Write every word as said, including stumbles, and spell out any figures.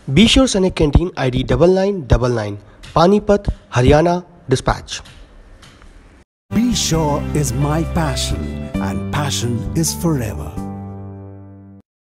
BeSure Sainik Canteen I D nine nine nine nine, Panipat, Haryana, dispatch. BeSure is my passion, and passion is forever.